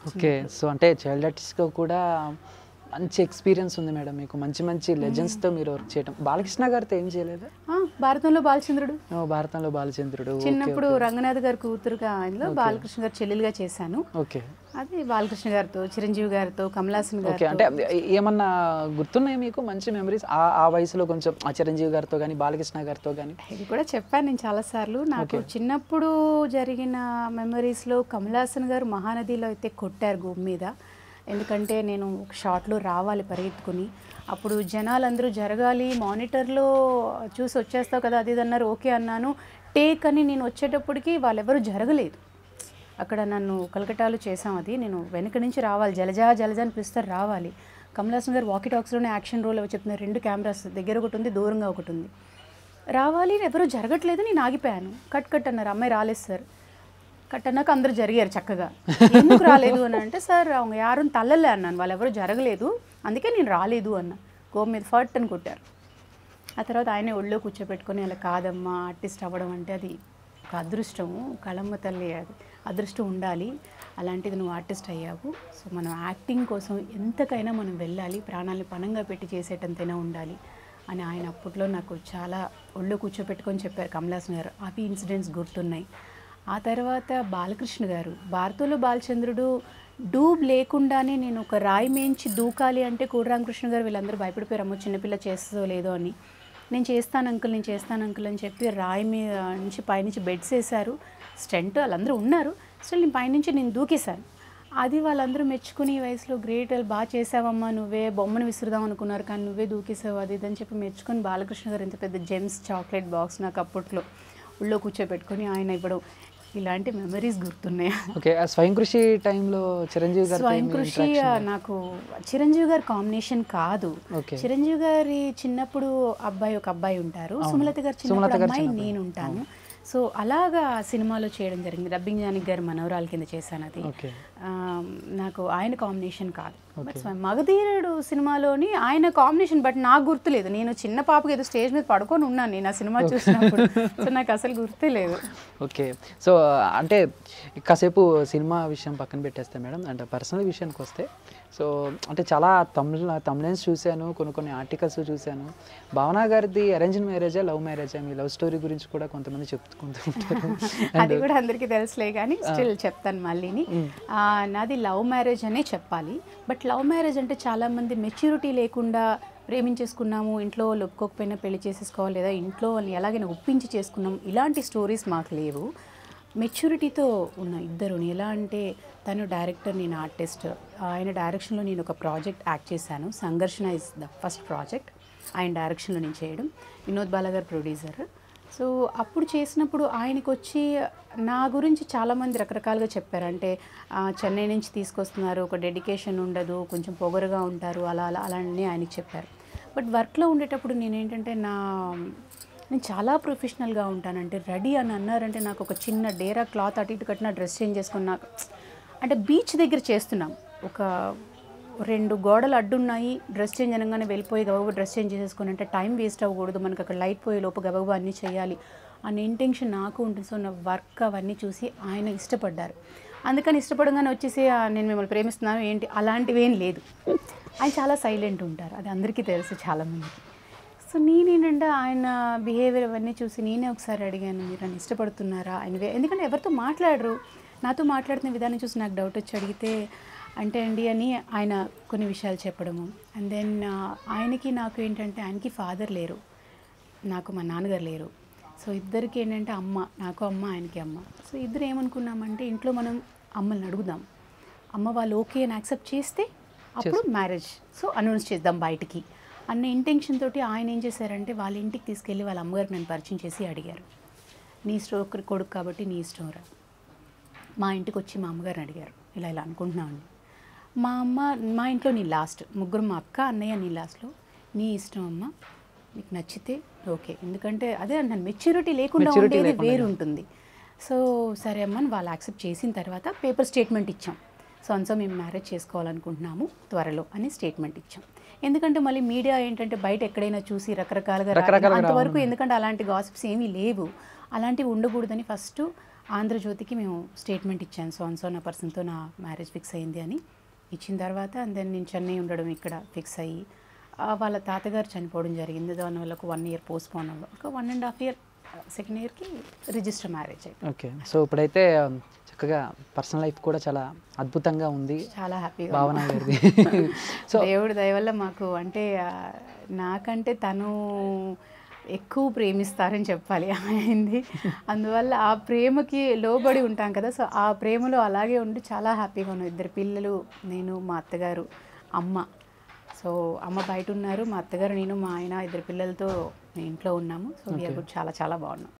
Okay. So అంటే child ఆర్టిస్ట్‌గా కూడా మంచి ఎక్స్‌పీరియన్స్ ఉంది మేడం మీకు. మంచి మంచి లెజెండ్స్‌తో మీరు వర్క్ చేయడం. బాలకృష్ణ గారితో ఏం చేయలేదా? భారతంలో బాలచంద్రుడు, భారతంలో బాలచంద్రుడు. చిన్నప్పుడు రంగనాథ్ గారి కూతురుగా ఆయనలో బాలకృష్ణ గారు చెల్లెలుగా చేశాను. ఓకే. అది బాలకృష్ణ గారితో, చిరంజీవి గారితో, కమలాసన్ ఓకే. గారితో. అంటే ఏమన్నా గుర్తున్నాయా మీకు మంచి మెమరీస్ ఆ వయసులో కొంచెం చిరంజీవి గారితో కానీ బాలకృష్ణ గారితో కానీ? ఇది కూడా చెప్పాను నేను చాలాసార్లు. నాకు చిన్నప్పుడు జరిగిన మెమరీస్లో కమలాసన్ గారు మహానదిలో అయితే కొట్టారు భూమి మీద. ఎందుకంటే నేను ఒక షాట్లో రావాలి పరిగెత్తుకుని, అప్పుడు జనాలందరూ జరగాలి, మానిటర్లో చూసి వచ్చేస్తావు కదా అది ఇది అన్నారు. ఓకే అన్నాను. టేక్ అని నేను వచ్చేటప్పటికి వాళ్ళెవరూ జరగలేదు. అక్కడ నన్ను కలకటాలో చేసాం. అది నేను వెనక నుంచి రావాలి, జలజా జలజా అని పిలుస్తారు, రావాలి. కమలాసన్ గారు వాకీ టాక్స్లోనే యాక్షన్ రోల్ అవి చెప్తున్నారు. 2 కెమెరాస్ దగ్గర ఒకటి ఉంది, దూరంగా ఒకటి ఉంది. రావాలి, ఎవరూ జరగట్లేదు, నేను ఆగిపోయాను. కట్ కట్ అన్నారు. అమ్మాయి రాలేదు సార్. కట్ అన్నాక అందరూ జరిగారు చక్కగా. ఎందుకు రాలేదు అని అంటే, సార్ அவங்க யாரும் తల్లలే అన్నాను, వాళ్ళు ఎవరు జరగలేదు, అందుకే నేను రాలేదు అన్న. గోపు మీద ఫట్ అని కొట్టారు. ఆ తర్వాత ఆయనే ఒళ్ళో కూర్చోపెట్టుకొని, అలా కాదమ్మా, ఆర్టిస్ట్ అవ్వడం అంటే అది ఒక అదృష్టము, కళమ్మ తల్లి, అది అదృష్టం ఉండాలి, అలాంటిది నువ్వు ఆర్టిస్ట్ అయ్యావు. సో మనం యాక్టింగ్ కోసం ఎంతకైనా మనం వెళ్ళాలి, ప్రాణాలను పణంగా పెట్టి చేసేటంతైనా ఉండాలి అని ఆయన అప్పట్లో నాకు చాలా ఒళ్ళో కూర్చోపెట్టుకొని చెప్పారు కమలాసన్ గారు. అవి ఇన్సిడెంట్స్ గుర్తున్నాయి. ఆ తర్వాత బాలకృష్ణ గారు, భారతంలో బాలచంద్రుడు డూబ్ లేకుండానే నేను ఒక రాయి మేంచి దూకాలి అంటే కోడిరామకృష్ణ గారు వీళ్ళందరూ భయపడిపోయారు, అమ్మో చిన్నపిల్ల చేస్తుందో లేదో అని. నేను చేస్తాను అంకుల్, నేను చేస్తాను అంకుల్ అని చెప్పి రాయి మీద నుంచి పైనుంచి బెడ్స్ వేశారు. స్టంట్ వాళ్ళందరూ ఉన్నారు, అసలు నేను పైనుంచి నేను దూకేశాను. అది వాళ్ళందరూ మెచ్చుకుని, ఈ వయసులో గ్రేట్, బాగా చేసావమ్మా, నువ్వే బొమ్మను విసురుదాం అనుకున్నారు కానీ నువ్వే దూకేసావు, అది ఇదని చెప్పి మెచ్చుకొని బాలకృష్ణ గారు ఇంత పెద్ద జెమ్స్ చాక్లెట్ బాక్స్ నాకు అప్పట్లో ఉళ్ళో కూర్చోబెట్టుకొని ఆయన ఇవ్వడం, ఇలాంటి మెమరీస్ గుర్తున్నాయి. ఓకే. స్వయం కృషి టైంలో చిరంజీవి గారు స్వయం కృషి నాకు చిరంజీవి గారి కాంబినేషన్ కాదు. చిరంజీవి గారి చిన్నప్పుడు ఒక అబ్బాయి ఉంటారు, సుమలత గారు చిన్నప్పుడు అమ్మాయి నేను ఉంటాను. సో అలాగా సినిమాలో చేయడం జరిగింది. డబ్బింగ్ జానకి గారు మనవరాల కింద చేశాను. అది నాకు ఆయన కాంబినేషన్ కాదు. బట్ మగధీరుడు సినిమాలోని ఆయన కాంబినేషన్, బట్ నాకు గుర్తులేదు. నేను చిన్న పాపకి ఏదో స్టేజ్ మీద పడుకొని ఉన్నాను నేను ఆ సినిమా చూసినప్పుడు. సో నాకు అసలు గుర్తే లేదు. ఓకే. సో అంటే కాసేపు సినిమా విషయం పక్కన పెట్టేస్తే మేడం, అంటే పర్సనల్ విషయానికి వస్తే, సో అంటే చాలా తమిళన్స్ చూశాను, కొన్ని ఆర్టికల్స్ చూశాను. భావన గారిది అరేంజ్డ్ మ్యారేజా, లవ్ మ్యారేజా? మీ లవ్ స్టోరీ గురించి కూడా కొంతమంది చెప్పుకుంటూ ఉంటారు. అది కూడా అందరికీ తెలుసులే కానీ స్టిల్ చెప్తాను మళ్ళీని. నాది లవ్ మ్యారేజ్ అనే చెప్పాలి. బట్ లవ్ మ్యారేజ్ అంటే చాలామంది మెచ్యూరిటీ లేకుండా ప్రేమించేసుకున్నాము, ఇంట్లో వాళ్ళు ఒప్పుకోకపోయినా పెళ్లి చేసేసుకోవాలి, లేదా ఇంట్లో వాళ్ళని ఎలాగైనా ఒప్పించి చేసుకున్నాం, ఇలాంటి స్టోరీస్ మాకు లేవు. మెచ్యూరిటీతో ఉన్న ఇద్దరుని. ఎలా అంటే తను డైరెక్టర్, నేను ఆర్టిస్ట్. ఆయన డైరెక్షన్లో నేను ఒక ప్రాజెక్ట్ యాక్ట్ చేశాను. సంఘర్షణ ఇస్ ద ఫస్ట్ ప్రాజెక్ట్ ఆయన డైరెక్షన్లో నేను చేయడం. వినోద్ బాలా గారు ప్రొడ్యూసర్. సో అప్పుడు చేసినప్పుడు ఆయనకు వచ్చి నా గురించి చాలామంది రకరకాలుగా చెప్పారు. అంటే చెన్నై నుంచి తీసుకొస్తున్నారు, ఒక డెడికేషన్ ఉండదు, కొంచెం పొగరుగా ఉంటారు, అలానే ఆయనకి చెప్పారు. బట్ వర్క్లో ఉండేటప్పుడు నేనేంటంటే నేను చాలా ప్రొఫెషనల్గా ఉంటానంటే, రెడీ అని అన్నారంటే నాకు ఒక చిన్న డేరా క్లాత్ అటు ఇటు కట్టిన డ్రెస్ చేంజ్ చేసుకుని, నాకు అంటే బీచ్ దగ్గర చేస్తున్నాం, ఒక 2 గోడలు అడ్డున్నాయి, డ్రెస్ చేంజ్ అనగానే వెళ్ళిపోయి గబగబా డ్రెస్ చేంజ్ చేసేసుకొని, అంటే టైం వేస్ట్ అవ్వకూడదు, మనకు అక్కడ లైట్ పోయే లోపు గబగబా అన్నీ చేయాలి అనే ఇంటెన్షన్ నాకు ఉంటుంది. సో నా వర్క్ అవన్నీ చూసి ఆయన ఇష్టపడ్డారు. అందుకని ఇష్టపడగానే వచ్చేసి నేను మిమ్మల్ని ప్రేమిస్తున్నాను ఏంటి అలాంటివి ఏం లేదు. ఆయన చాలా సైలెంట్ ఉంటారు, అది అందరికీ తెలుసు చాలామందికి. సో నేనేంటంటే ఆయన బిహేవియర్ అవన్నీ చూసి నేనే ఒకసారి అడిగాను, మీరు నన్ను ఇష్టపడుతున్నారా ఆయన? ఎందుకంటే ఎవరితో మాట్లాడరు, నాతో మాట్లాడుతున్న విధానం చూసి నాకు డౌట్ వచ్చి అడిగితే, అంటే అండి అని ఆయన కొన్ని విషయాలు చెప్పడము. అండ్ దెన్ ఆయనకి నాకు ఏంటంటే, ఆయనకి ఫాదర్ లేరు, నాకు మా నాన్నగారు లేరు. సో ఇద్దరికి ఏంటంటే అమ్మ, నాకు అమ్మ, ఆయనకి అమ్మ. సో ఇద్దరు ఏమనుకున్నామంటే, ఇంట్లో మనం అమ్మల్ని అడుగుదాం, అమ్మ వాళ్ళు ఓకే అని యాక్సెప్ట్ చేస్తే అప్పుడు మ్యారేజ్ సో అనౌన్స్ చేద్దాం బయటికి అన్న ఇంటెన్షన్ తోటి ఆయన ఏం చేశారంటే, వాళ్ళ ఇంటికి తీసుకెళ్ళి వాళ్ళ అమ్మగారికి నన్ను పరిచయం చేసి అడిగారు, నీ స్ట్రోక్ కొడుకు కాబట్టి నీ ఇష్టం రా. మా ఇంటికి వచ్చి మా అమ్మగారిని అడిగారు, ఇలా అనుకుంటున్నామండి. మా ఇంట్లో నీ లాస్ట్, ముగ్గురు, మా అక్క అన్నయ్య నీ లాస్ట్లో, నీ ఇష్టం అమ్మ, నీకు నచ్చితే ఓకే. ఎందుకంటే అదే అంటాను, మెచ్యూరిటీ లేకుండా ఉండేది వేరు ఉంటుంది. సో సరే అమ్మ అని వాళ్ళు యాక్సెప్ట్ చేసిన తర్వాత పేపర్ స్టేట్మెంట్ ఇచ్చాం. సో మేము మ్యారేజ్ చేసుకోవాలనుకుంటున్నాము త్వరలో అని స్టేట్మెంట్ ఇచ్చాం. ఎందుకంటే మళ్ళీ మీడియా ఏంటంటే బయట ఎక్కడైనా చూసి రకరకాలుగా అంతవరకు, ఎందుకంటే అలాంటి గాసిప్స్ ఏమీ లేవు, అలాంటివి ఉండకూడదని ఫస్ట్ ఆంధ్రజ్యోతికి మేము స్టేట్మెంట్ ఇచ్చాను, సో నా పర్సన్తో నా మ్యారేజ్ ఫిక్స్ అయింది అని ఇచ్చిన తర్వాత అండ్ దెన్ నేను చెన్నై ఉండడం ఇక్కడ ఫిక్స్ అయ్యి వాళ్ళ తాతగారు చనిపోవడం జరిగింది. దానివల్ల ఒక 1 ఇయర్ పోస్ట్ పోన్ అవ్వడం, ఒక 1.5 ఇయర్ సెకండ్ ఇయర్కి రిజిస్టర్ మ్యారేజ్ అయింది. ఓకే. సో ఇప్పుడైతే చక్కగా పర్సనల్ లైఫ్ కూడా చాలా అద్భుతంగా ఉంది, చాలా హ్యాపీగా భావన గారిది. సో దేవుడి దయ వల్ల మాకు అంటే నాకంటే తను ఎక్కువ ప్రేమిస్తారని చెప్పాలి ఆయనది. అందువల్ల ఆ ప్రేమకి లోబడి ఉంటాం కదా, సో ఆ ప్రేమలో అలాగే ఉండి చాలా హ్యాపీగా ఉన్నాం. 2 పిల్లలు, నేను, మా అత్తగారు, అమ్మ. సో అమ్మ బయట ఉన్నారు, మా అత్తగారు, నేను, మా ఆయన 2 పిల్లలతో ఇంట్లో ఉన్నాము. సో వీఆర్ గుడ్, చాలా చాలా బాగున్నాం.